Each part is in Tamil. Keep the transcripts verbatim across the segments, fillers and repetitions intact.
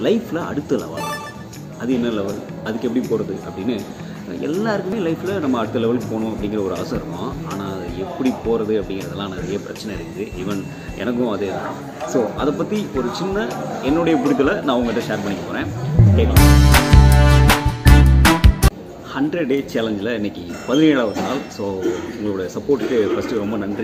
லைஃப்பில் அடுத்த லெவல். அது என்ன லெவல், அதுக்கு எப்படி போகிறது அப்படின்னு எல்லாருக்குமே லைஃப்பில் நம்ம அடுத்த லெவலுக்கு போகணும் அப்படிங்கிற ஒரு ஆசை இருக்கும். ஆனால் அது எப்படி போகிறது அப்படிங்கிறதெல்லாம் நிறைய பிரச்சனை இருக்குது. ஈவன் எனக்கும் அதே தான். ஸோ அதை பற்றி ஒரு சின்ன என்னுடைய புரிதலை நான் உங்கள்கிட்ட ஷேர் பண்ணிக்க போகிறேன். கேட்கலாம். ஹண்ட்ரட் டே சேலஞ்சில் இன்றைக்கி பதினேழாவது நாள். ஸோ உங்களோட சப்போர்ட்டுக்கு ஃபஸ்ட்டு ரொம்ப நன்றி.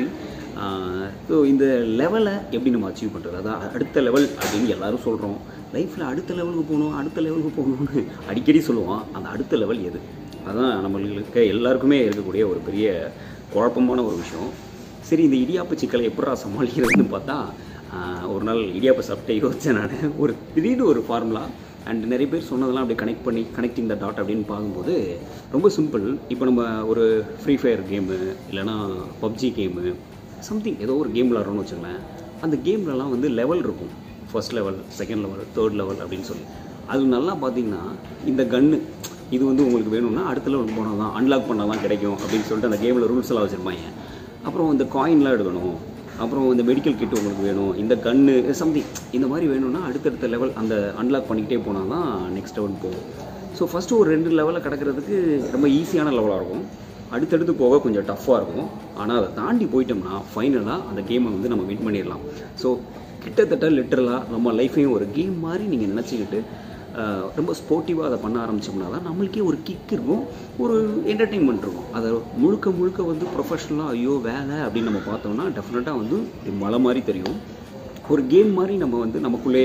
ஸோ இந்த லெவலை எப்படி நம்ம அச்சீவ் பண்ணுறது, அதான் அடுத்த லெவல் அப்படின்னு எல்லோரும் சொல்கிறோம். லைஃப்பில் அடுத்த லெவலுக்கு போகணும் அடுத்த லெவலுக்கு போகணும்னு அடிக்கடி சொல்லுவோம். அந்த அடுத்த லெவல் எது, அதுதான் நம்மளுக்கு எல்லாருக்குமே இருக்கக்கூடிய ஒரு பெரிய குழப்பமான ஒரு விஷயம். சரி, இந்த இடியாப்பு சிக்கலை எப்படா சமாளிக்கிறதுன்னு பார்த்தா ஒரு நாள் இடியாப்பை சாப்பிட்டு யோசித்தேன் நான். ஒரு திடீர்னு ஒரு ஃபார்முலா அண்ட் நிறைய பேர் சொன்னதெல்லாம் அப்படி கனெக்ட் பண்ணி கனெக்டிங் த டாட் அப்படின்னு பார்க்கும்போது ரொம்ப சிம்பிள். இப்போ நம்ம ஒரு ஃப்ரீ ஃபயர் கேமு இல்லைனா பப்ஜி கேமு சம்திங் ஏதோ ஒரு கேம் விளாட்றோன்னு வச்சுங்களேன். அந்த கேம்லலாம் வந்து லெவல் இருக்கும். First level, second level, third level அப்படின்னு சொல்லி. அது நல்லா பார்த்தீங்கன்னா இந்த கன்று இது வந்து உங்களுக்கு வேணும்னா அடுத்த லெவலுக்கு போனால் தான் அன்லாக் பண்ணால் தான் கிடைக்கும் அப்படின்னு சொல்லிட்டு அந்த கேமில் ரூல்ஸ் எல்லாம் வச்சுருப்பாங்க. அப்புறம் இந்த காயின்லாம் எடுக்கணும், அப்புறம் இந்த மெடிக்கல் கிட் உங்களுக்கு வேணும், இந்த கன்று சம்திங் இந்த மாதிரி வேணும்னா அடுத்தடுத்த லெவல் அந்த அன்லாக் பண்ணிக்கிட்டே போனால் தான் நெக்ஸ்ட் லெவல் போகும். ஸோ ஃபஸ்ட்டு ஒரு ரெண்டு லெவலில் கிடக்கிறதுக்கு ரொம்ப ஈஸியான லெவலாக இருக்கும். அடுத்தடுத்து போக கொஞ்சம் டஃப்பாக இருக்கும். ஆனால் அதை தாண்டி போயிட்டோம்னா ஃபைனலாக அந்த கேமை வந்து நம்ம வின் பண்ணிடலாம். ஸோ கிட்டத்தட்ட லிட்டரலாக நம்ம லைஃப்பையும் ஒரு கேம் மாதிரி நீங்கள் நினச்சிக்கிட்டு ரொம்ப ஸ்போர்ட்டிவாக அதை பண்ண ஆரம்பித்தோம்னா தான் நம்மளுக்கே ஒரு கிக் இருக்கும், ஒரு என்டர்டெயின்மெண்ட் இருக்கும். அதை முழுக்க முழுக்க வந்து ப்ரொஃபஷ்னலாக ஐயோ வேலை அப்படின்னு நம்ம பார்த்தோம்னா டெஃபினட்டாக வந்து மலை மாதிரி தெரியும். ஒரு கேம் மாதிரி நம்ம வந்து நமக்குள்ளே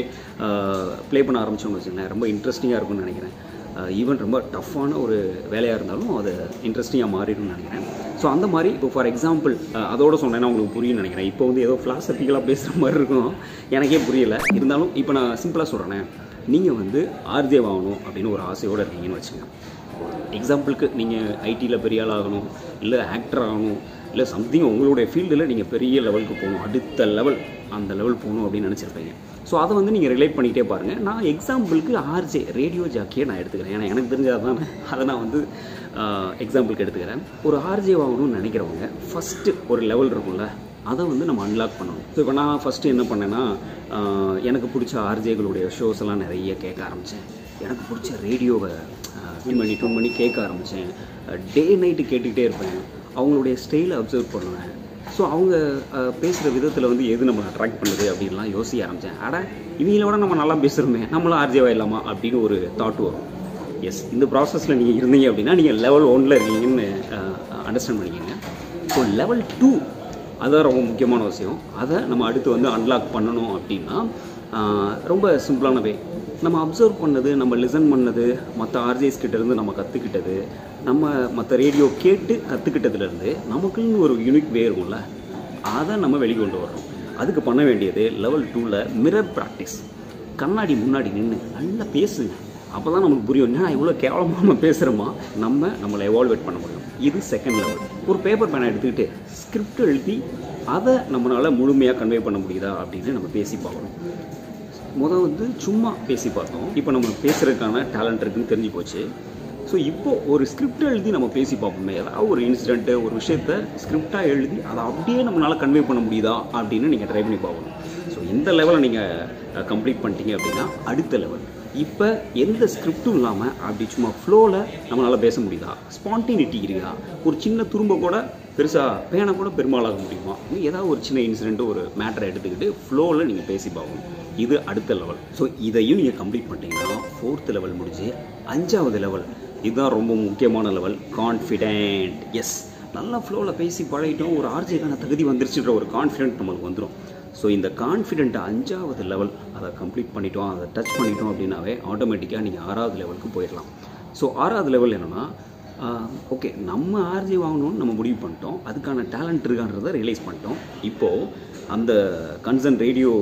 ப்ளே பண்ண ஆரம்பித்தோம்னு வச்சுக்கோங்களேன், ரொம்ப இன்ட்ரெஸ்டிங்காக இருக்கும்னு நினைக்கிறேன். ஈவன் ரொம்ப டஃப்பான ஒரு வேலையாக இருந்தாலும் அது இன்ட்ரெஸ்டிங்காக மாறிடும்னு நினைக்கிறேன். ஸோ அந்த மாதிரி இப்போ ஃபார் எக்ஸாம்பிள் அதோட சொன்னேன்னா உங்களுக்கு புரியும்னு நினைக்கிறேன். இப்போ வந்து ஏதோ ஃபிலாசபிக்கலாக பேசுகிற மாதிரி இருக்கும், எனக்கே புரியலை. இருந்தாலும் இப்போ நான் சிம்பிளாக சொல்கிறேன். நீங்கள் வந்து ஆர்ஜே ஆகணும் அப்படின்னு ஒரு ஆசையோடு இருக்கீங்கன்னு வச்சுங்க. எக்ஸாம்பிளுக்கு நீங்கள் ஐடியில் பெரிய ஆள் ஆகணும், இல்லை ஆக்டர் ஆகணும், இல்லை சம்திங் உங்களுடைய ஃபீல்டில் நீங்கள் பெரிய லெவலுக்கு போகணும், அடுத்த லெவல் அந்த லெவல் போகணும் அப்படின்னு நினச்சிருப்பீங்க. ஸோ அதை வந்து நீங்கள் ரிலேட் பண்ணிகிட்டே பாருங்கள். நான் எக்ஸாம்பிளுக்கு ஆர்ஜே ரேடியோ ஜாக்கியை நான் எடுத்துக்கிறேன். ஏன்னா எனக்கு தெரிஞ்சது தானே, அதை நான் வந்து எக்ஸாம்பிளுக்கு எடுத்துக்கிறேன். ஒரு ஆர்ஜே ஆகணும்னு நினைக்கிறவங்க ஃபஸ்ட்டு ஒரு லெவல் இருக்கும்ல, அதை வந்து நம்ம அன்லாக் பண்ணணும். ஸோ இப்போ நான் ஃபஸ்ட்டு என்ன பண்ணேன்னா, எனக்கு பிடிச்ச ஆர்ஜேகளுடைய ஷோஸ் எல்லாம் நிறைய கேட்க ஆரம்பித்தேன். எனக்கு பிடிச்ச ரேடியோவை டியூன் பண்ணி டியூன் பண்ணி கேட்க ஆரம்பித்தேன். டே நைட்டு கேட்டுக்கிட்டே இருப்பேன். அவங்களுடைய ஸ்டைலை அப்சர்வ் பண்ணுவேன். ஸோ அவங்க பேசுகிற விதத்தில் வந்து எது நம்ம அட்ராக்ட் பண்ணுது அப்படின்லாம் யோசிக்க ஆரம்பித்தேன். அட இவங்கள விட நம்ம நல்லா பேசுகிறோமே, நம்மளும் ஆர்ஜேவா இல்லாமா அப்படின்னு ஒரு தாட் வரும். எஸ், இந்த ப்ராசஸில் நீங்கள் இருந்தீங்க அப்படின்னா நீங்கள் லெவல் ஒன்னில் இருக்கீங்கன்னு அண்டர்ஸ்டாண்ட் பண்ணிக்கோங்க. ஸோ லெவல் டூ அதுதான் ரொம்ப முக்கியமான விஷயம். அதை நம்ம அடுத்து வந்து அன்லாக் பண்ணணும் அப்படின்னா ரொம்ப சிம்பிளான வே. நம்ம அப்சர்வ் பண்ணது, நம்ம லிசன் பண்ணது, மற்ற ஆர்ஜேஸ் கிட்டேருந்து நம்ம கற்றுக்கிட்டது, நம்ம மற்ற ரேடியோ கேட்டு கற்றுக்கிட்டதுலேருந்து நமக்குன்னு ஒரு யூனிக் வே இருக்கும்ல, அதை நம்ம வெளிக்கொண்டு வரோம். அதுக்கு பண்ண வேண்டியது லெவல் டூவில் மிரர் ப்ராக்டிஸ். கண்ணாடி முன்னாடி நின்று நல்லா பேசுங்க. அப்போ தான் நமக்கு புரியும், என்ன இவ்வளோ கேவலமாக நம்ம பேசுகிறோமா, நம்ம நம்மளை எவால்வேட் பண்ண முடியும். இது செகண்ட் லெவல். ஒரு பேப்பர் பேனை எடுத்துக்கிட்டு ஸ்கிரிப்ட் எழுதி அதை நம்மளால் முழுமையாக கன்வே பண்ண முடியுதா அப்படின்னு நம்ம பேசி பார்க்கணும். முதல் வந்து சும்மா பேசி பார்த்தோம், இப்போ நம்ம பேசுகிறதுக்கான டேலண்ட் இருக்குதுன்னு தெரிஞ்சு போச்சு. ஸோ இப்போது ஒரு ஸ்கிரிப்ட் எழுதி நம்ம பேசி பார்ப்போமே, ஏதாவது ஒரு இன்சிடென்ட்டு ஒரு விஷயத்தை ஸ்கிரிப்டாக எழுதி அதை அப்படியே நம்மளால் கன்வே பண்ண முடியுதா அப்படின்னு நீங்கள் ட்ரை பண்ணி பார்க்கணும். ஸோ இந்த லெவலை நீங்கள் கம்ப்ளீட் பண்ணிட்டீங்க அப்படின்னா அடுத்த லெவல். இப்போ எந்த ஸ்கிரிப்டும் இல்லாமல் அப்படி சும்மா ஃப்ளோவில் நம்மளால் பேச முடியுதா, ஸ்பான்டினிட்டி இருக்குதா, ஒரு சின்ன துரும்ப கூட பெருசாக பேனை கூட பெருமாளாக முடியுமா, ஏதாவது ஒரு சின்ன இன்சிடென்ட்டு ஒரு மேட்டரை எடுத்துக்கிட்டு ஃப்ளோவில் நீங்கள் பேசி பார்க்கணும். இது அடுத்த லெவல். ஸோ இதையும் நீங்கள் கம்ப்ளீட் பண்ணிட்டீங்கன்னா ஃபோர்த்து லெவல் முடிஞ்சு அஞ்சாவது லெவல். இதுதான் ரொம்ப முக்கியமான லெவல், கான்ஃபிடென்ட். எஸ், நல்லா ஃப்ளோவில் பேசி பழகிட்டோம், ஒரு ஆர்ஜேக்கான தகுதி வந்துருச்சுன்ற ஒரு கான்ஃபிடென்ட் நம்மளுக்கு வந்துடும். ஸோ இந்த கான்ஃபிடென்ட் அஞ்சாவது லெவல் அதை கம்ப்ளீட் பண்ணிட்டோம், அதை டச் பண்ணிட்டோம் அப்படின்னாவே ஆட்டோமேட்டிக்காக நீங்கள் ஆறாவது லெவலுக்கு போயிடலாம். ஸோ ஆறாவது லெவல் என்னென்னா, ஓகே நம்ம ஆர்ஜே வாங்கணும்னு நம்ம முடிவு பண்ணிட்டோம், அதுக்கான டேலண்ட் இருக்கான்றதை ரியலைஸ் பண்ணிட்டோம். இப்போது அந்த கன்சர்ன் ரேடியோ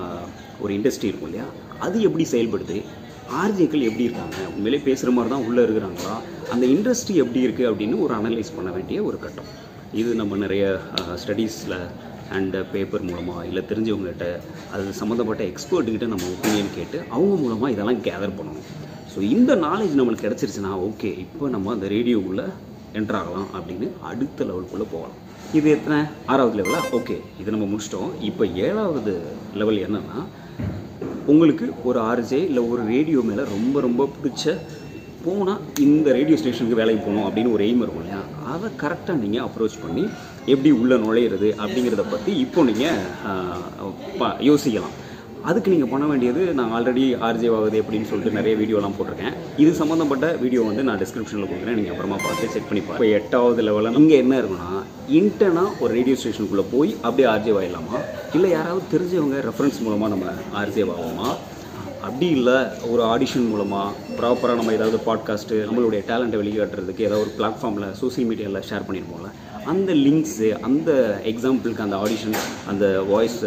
ஒரு இண்டஸ்ட்ரி இருக்கும் இல்லையா, அது எப்படி செயல்படுது, ஆர்ஜேக்கள் எப்படி இருக்காங்க, உண்மையிலே பேசுகிற மாதிரி தான் உள்ளே இருக்கிறாங்களா, அந்த இண்டஸ்ட்ரி எப்படி இருக்குது அப்படின்னு ஒரு அனலைஸ் பண்ண வேண்டிய ஒரு கட்டம். இது நம்ம நிறைய ஸ்டடீஸில் அண்ட் பேப்பர் மூலமாக இல்லை தெரிஞ்சவங்ககிட்ட அது சம்மந்தப்பட்ட எக்ஸ்பர்ட்டுக்கிட்ட நம்ம ஒப்பீனியன் கேட்டு அவங்க மூலமாக இதெல்லாம் கேதர் பண்ணணும். ஸோ இந்த நாலேஜ் நம்மளுக்கு கிடச்சிருச்சுன்னா ஓகே, இப்போ நம்ம அந்த ரேடியோக்குள்ளே என்டர் ஆகலாம் அப்படின்னு அடுத்த லெவலுக்குள்ளே போகலாம். இது எத்தனை ஆறாவது லெவலா? ஓகே, இது நம்ம முடிச்சிட்டோம். இப்போ ஏழாவது லெவல் என்னென்னா உங்களுக்கு ஒரு ஆர்ஜே இல்லை ஒரு ரேடியோ மேலே ரொம்ப ரொம்ப பிடிச்ச போனால் இந்த ரேடியோ ஸ்டேஷனுக்கு வேலைக்கு போகணும் அப்படின்னு ஒரு எய்ம் இருக்கும் இல்லையா, அதை கரெக்டாக நீங்கள் அப்ரோச் பண்ணி எப்படி உள்ளே நுழையிறது அப்படிங்கிறத பற்றி இப்போ நீங்கள் யோசிக்கலாம். அதுக்கு நீங்கள் பண்ண வேண்டியது, நான் ஆல்ரெடி ஆர்ஜே ஆகுது எப்படின்னு சொல்லிட்டு நிறைய வீடியோலாம் போட்டிருக்கேன். இது சம்மந்தப்பட்ட வீடியோ வந்து நான் டிஸ்கிரிப்ஷனில் கொடுக்குறேன், நீங்கள் அப்புறமா பார்த்து செக் பண்ணி பாருங்கள். இப்போ எட்டாவது லெவலில் இங்கே என்ன இருக்குன்னா, இன்டர்னாக ஒரு ரேடியோ ஸ்டேஷனுக்குள்ளே போய் அப்படியே ஆர்ஜே ஆகிடலாமா, இல்லை யாராவது தெரிஞ்சவங்க ரெஃபரன்ஸ் மூலமாக நம்ம ஆர்ஜே ஆகுமா, அப்படி இல்லை ஒரு ஆடிஷன் மூலமாக ப்ராப்பராக நம்ம ஏதாவது பாட்காஸ்ட்டு நம்மளுடைய டேலண்ட்டை வெளிக்காட்டுறதுக்கு ஏதாவது ஒரு பிளாட்ஃபார்மில் சோசியல் மீடியாவில் ஷேர் பண்ணியிருப்போம்ல, அந்த லிங்க்ஸு, அந்த எக்ஸாம்பிளுக்கு அந்த ஆடிஷன், அந்த வாய்ஸ்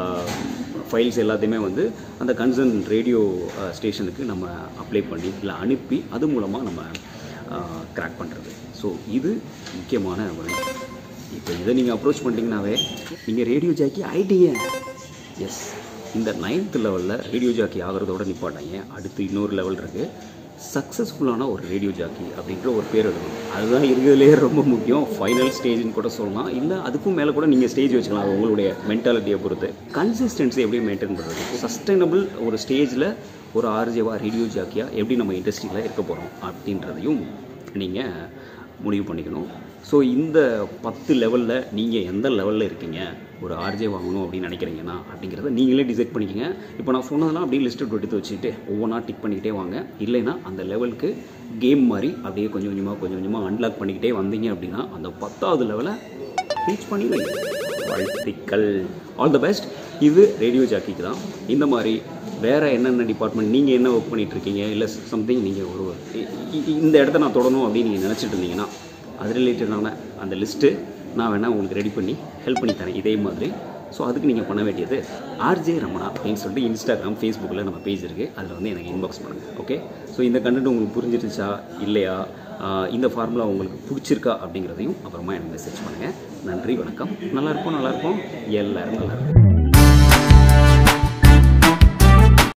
ஃபைல்ஸ் எல்லாத்தையுமே வந்து அந்த கன்சர்ன் ரேடியோ ஸ்டேஷனுக்கு நம்ம அப்ளை பண்ணி இல்லை அனுப்பி அது மூலமாக நம்ம கிராக் பண்ணுறது. ஸோ இது முக்கியமான வழி. இப்போ இதை நீங்கள் அப்ரோச் பண்ணிட்டீங்கன்னாவே நீங்கள் ரேடியோ ஜாக்கி ஆகிட்டீங்க. எஸ், இந்த நைன்த் லெவலில் ரேடியோ ஜாக்கி ஆகிறதோட நிப்பாட்டாங்க. அடுத்து இன்னொரு லெவல் இருக்குது, சக்ஸஸ்ஃபுல்லான ஒரு ரேடியோ ஜாக்கி அப்படின்ற ஒரு பேர் எடுக்கணும். அதுதான் இருக்கிறதுலேயே ரொம்ப முக்கியம். ஃபைனல் ஸ்டேஜ்னு கூட சொல்லலாம், இல்லை அதுக்கும் மேலே கூட நீங்கள் ஸ்டேஜ் வச்சுக்கலாம். அது உங்களுடைய மென்டாலிட்டியை பொறுத்து. கன்சிஸ்டன்சி எப்படி மெயின்டைன் பண்ணுறது, சஸ்டைனபிள் ஒரு ஸ்டேஜில் ஒரு ஆர்ஜேவா ரேடியோ ஜாக்கியாக எப்படி நம்ம இண்டஸ்ட்ரியில் இருக்க போகிறோம் அப்படின்றதையும் நீங்கள் முடிவு பண்ணிக்கணும். ஸோ இந்த பத்து லெவலில் நீங்கள் எந்த லெவலில் இருக்கீங்க, ஒரு ஆர்ஜே வாங்கணும் அப்படின்னு நினைக்கிறீங்கன்னா அப்படிங்கிறத நீங்களே டிசைட் பண்ணிக்கங்க. இப்போ நான் சொன்னதெல்லாம் அப்படியே லிஸ்ட்டு எடுத்து வச்சுக்கிட்டு ஒவ்வொன்றா டிக் பண்ணிக்கிட்டே வாங்க. இல்லைன்னா அந்த லெவலுக்கு கேம் மாதிரி அப்படியே கொஞ்சம் கொஞ்சமாக கொஞ்சம் கொஞ்சமாக அன்லாக் பண்ணிக்கிட்டே வந்தீங்க அப்படின்னா அந்த பத்தாவது லெவலை ரீச் பண்ணிடுவீங்க. வாழ்த்துக்கள், ஆல் த பெஸ்ட். இது ரேடியோ ஜாக்கிக்கு தான். இந்த மாதிரி வேறு என்னென்ன டிபார்ட்மெண்ட் நீங்கள் என்ன ஒர்க் பண்ணிகிட்ருக்கீங்க, இல்லை சம்திங் நீங்கள் ஒரு இந்த இடத்த நான் தொடணும் அப்படின்னு நீங்கள் நினச்சிட்டு இருந்தீங்கன்னா அது ரிலேட்டடான அந்த லிஸ்ட்டு நான் வேணால் உங்களுக்கு ரெடி பண்ணி ஹெல்ப் பண்ணி தரேன் இதே மாதிரி. ஸோ அதுக்கு நீங்கள் பண்ண வேண்டியது ஆர்ஜே ரமணா அப்படின்னு சொல்லிட்டு இன்ஸ்டாகிராம், ஃபேஸ்புக்கில் நம்ம பேஜ் இருக்குது, அதில் வந்து எனக்கு இன்பாக்ஸ் பண்ணுங்கள். ஓகே, ஸோ இந்த கண்டென்ட் உங்களுக்கு புரிஞ்சிருச்சா இல்லையா, இந்த ஃபார்முலா உங்களுக்கு பிடிச்சிருக்கா அப்படிங்கிறதையும் அப்புறமா எனக்கு மெசேஜ் பண்ணுங்கள். நன்றி, வணக்கம். நல்லாயிருப்போம் நல்லாயிருப்போம் எல்லோரும் நல்லாயிருக்கும்.